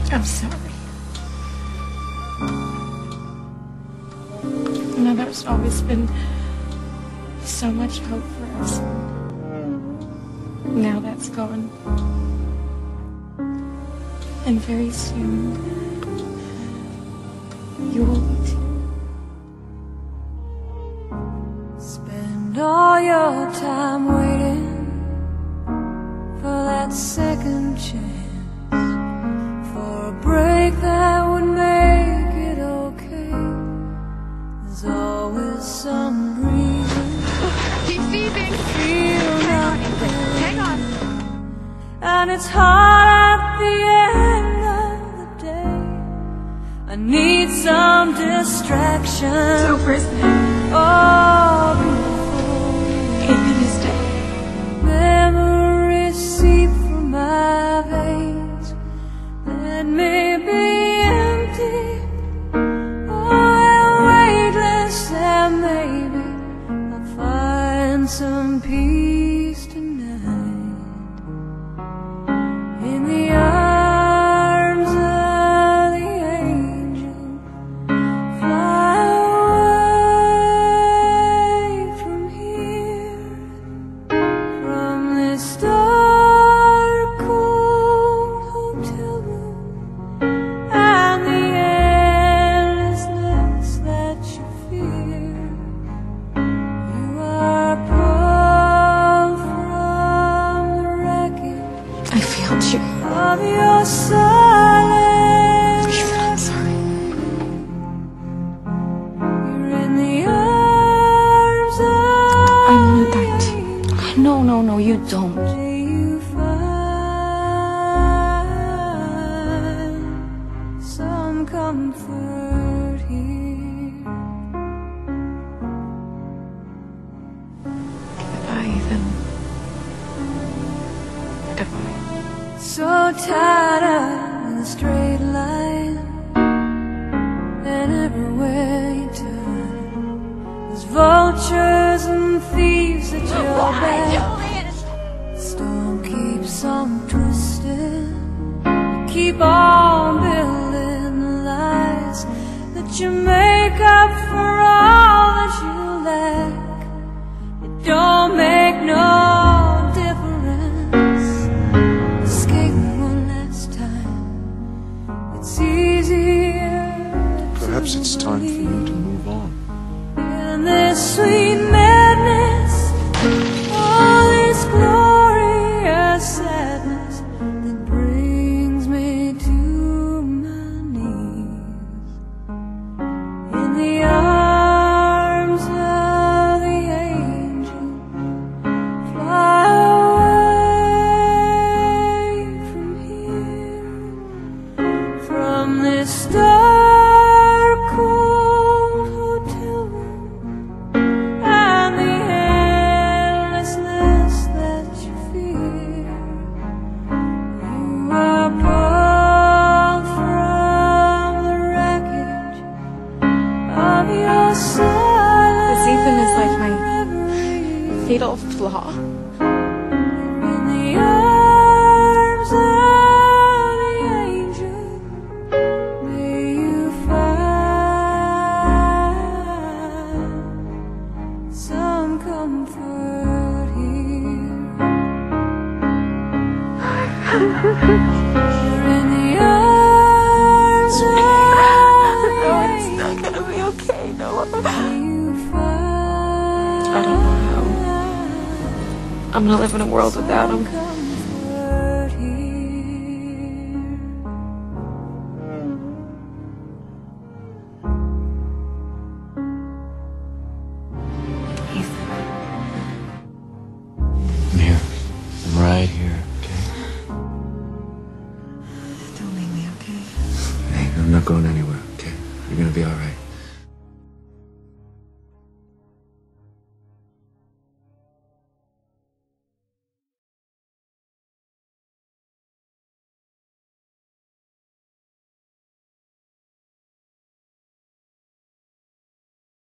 I'm sorry. You know, there's always been so much hope for us. Now that's gone. And very soon, you will be too. Spend all your time waiting for that second chance, for a break that would make it okay. There's always some reason. Keep feeding. Hang on. And it's hard at the end of the day. I need some distraction. So personal. Oh, beautiful. Even this day. Memories seep from my veins. Let me be empty. Oh, weightless, and maybe I'll find some peace tonight. In the arms of the angel, fly away from here, from this dark, cold hotel room, and the endlessness that you fear. You are pulled from the wreckage I failed you. of your silence. I'm sorry. You're in the arms of I know that. No, you don't. you find some comfort here. Goodbye, Ethan. Goodbye. So tired of the straight line, and everywhere you turn, there's vultures and thieves at your back. Storm keeps on twisting. You keep on building the lies that you make up for all that you lack. It don't make no difference. Escaping one last time. It's easier to Perhaps it's time for you to move on. in this sweet madness, all this glorious sadness that brings me to my knees. In the arms of the angel, fly away from here, from this dark, cold hotel room, and the endlessness that you fear. You are pulled from the wreckage of your silence. This Ethan is like my fatal flaw. In the arms of the angel, may you find some comfort here. You're in the arms of the It's not gonna be okay, Noah. may you find I don't know how I'm gonna live in a world without him.